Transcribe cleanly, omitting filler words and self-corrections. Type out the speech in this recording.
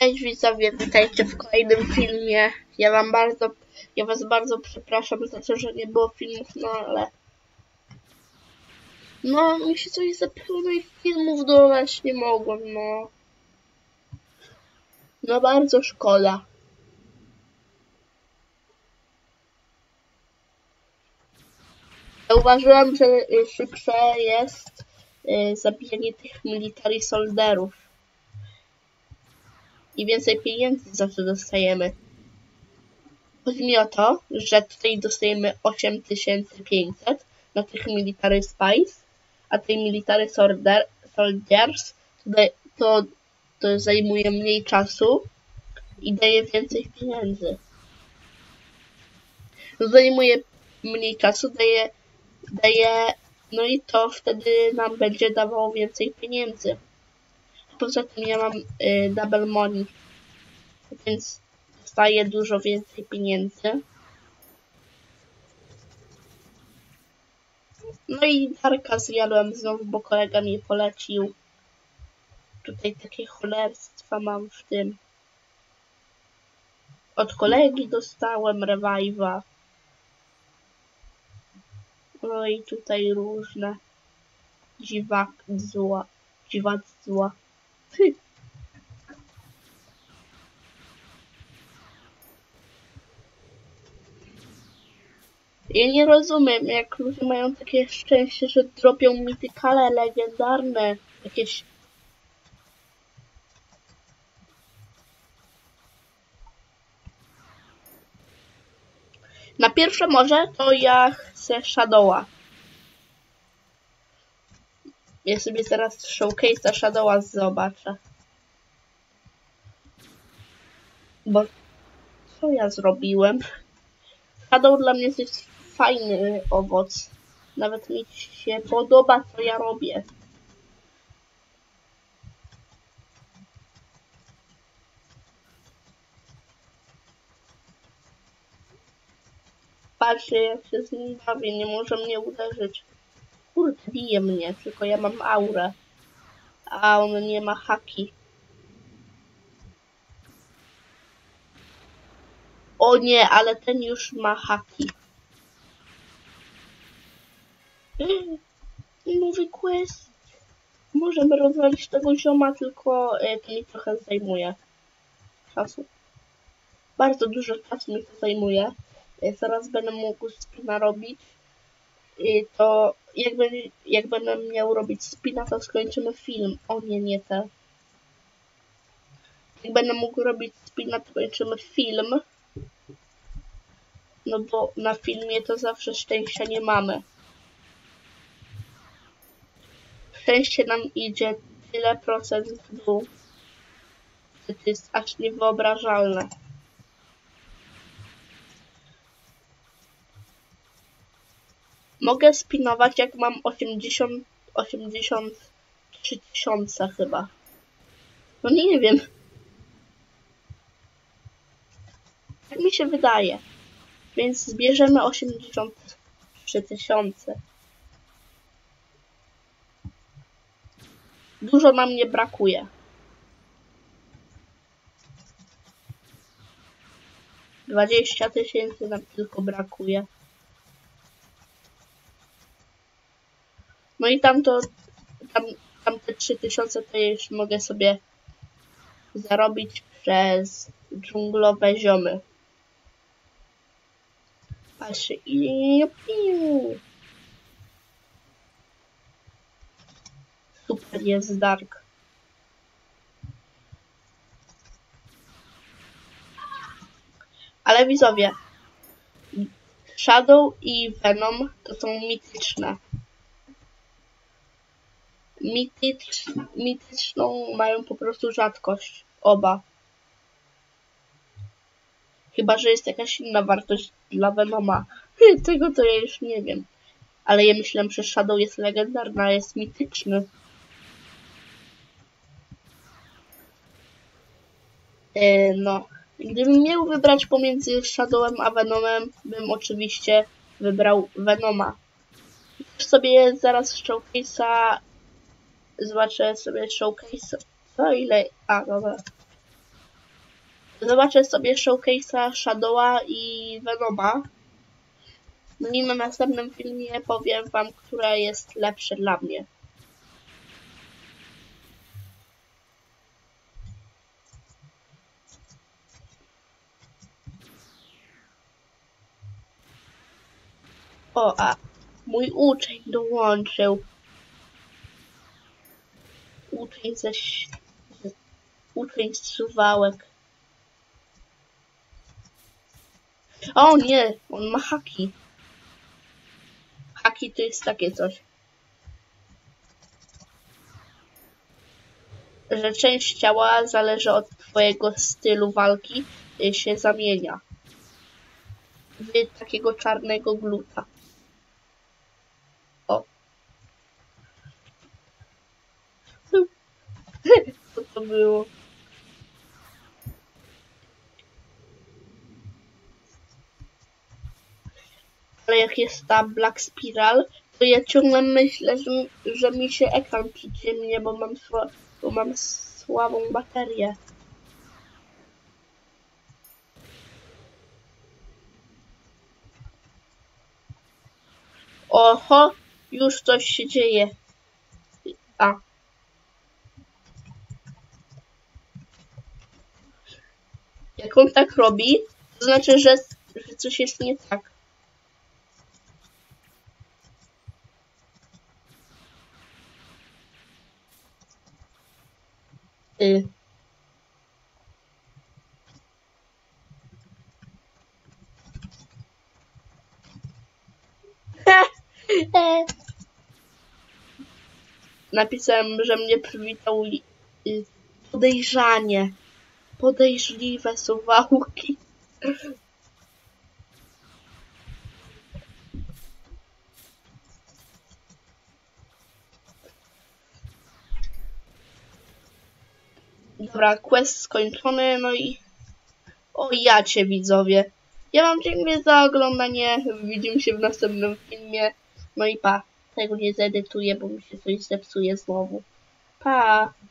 Cześć widzowie, witajcie w kolejnym filmie. Ja was bardzo przepraszam za to, że nie było filmów, no ale... No, mi się coś zepsuło, no i filmów dodać nie mogłem, no. No bardzo szkoda. Zauważyłem, że szybsze jest zabijanie tych military solderów. I więcej pieniędzy za to dostajemy. Chodzi mi o to, że tutaj dostajemy 8500 na tych military spies, a tej military soldiers to zajmuje mniej czasu i daje więcej pieniędzy. Zajmuje mniej czasu, no i to wtedy nam będzie dawało więcej pieniędzy. Poza tym ja mam double money, więc dostaję dużo więcej pieniędzy. No i Darka zjadłem znowu, bo kolega mnie polecił. Tutaj takie cholerstwa mam w tym. Od kolegi dostałem revive'a. No i tutaj różne dziwadztwa. Ja nie rozumiem, jak ludzie mają takie szczęście, że dropią mitykale legendarne. Jakieś... Na pierwsze może to ja chcę Shadowa. Ja sobie teraz showcase'a Shadowa zobaczę. Bo co ja zrobiłem? Shadow dla mnie to jest fajny owoc. Nawet mi się podoba, co ja robię. Patrzcie, jak się z nim bawię, nie może mnie uderzyć. Kurde, bije mnie, tylko ja mam aurę. A on nie ma haki. O nie, ale ten już ma haki. Nowy quest. Możemy rozwalić tego zioma, tylko to mi trochę zajmuje czasu. Bardzo dużo czasu mi to zajmuje. Zaraz będę mógł spina robić. To jak będę miał robić spina, to skończymy film. O nie, nie te. Jak będę mógł robić spina, to kończymy film. No bo na filmie to zawsze szczęścia nie mamy. Szczęście nam idzie tyle procent w dół, że to jest aż niewyobrażalne. Mogę spinować, jak mam 83 tysiące chyba. No nie wiem. Tak mi się wydaje. Więc zbierzemy 83 tysiące. Dużo nam nie brakuje. 20 tysięcy nam tylko brakuje. No i tamte 3000 to już mogę sobie zarobić przez dżunglowe ziomy. Patrzcie, super jest Dark. Ale widzowie, Shadow i Venom to są mityczne. Mityczną mają po prostu rzadkość. Oba. Chyba że jest jakaś inna wartość dla Venoma. Tego to ja już nie wiem. Ale ja myślę, że Shadow jest legendarny, a jest mityczny. No. Gdybym miał wybrać pomiędzy Shadowem a Venomem, bym oczywiście wybrał Venoma. Też sobie zaraz showcase'a... Zobaczę sobie showcase. Co ile... A, dobra. Zobaczę sobie showcase'a Shadowa i Venoma. No i na następnym filmie powiem wam, które jest lepsze dla mnie. O, a mój uczeń dołączył. Uczeń z Suwałek. O nie, on ma haki. Haki to jest takie coś, że część ciała zależy od twojego stylu walki się zamienia w takiego czarnego gluta. O. Co to było? Ale jak jest ta Black Spiral, to ja ciągle myślę, że mi się ekran przyciemnie, bo mam słabą baterię. Oho, już coś się dzieje. A. Jak on tak robi, to znaczy, że coś jest nie tak. Napisałem, że mnie przywitał podejrzanie. Podejrzliwe suwałki. Dobra, quest skończony, no i... O jacie, widzowie. Ja wam dziękuję za oglądanie. Widzimy się w następnym filmie. No i pa. Tego nie zedytuję, bo mi się coś zepsuje znowu. Pa.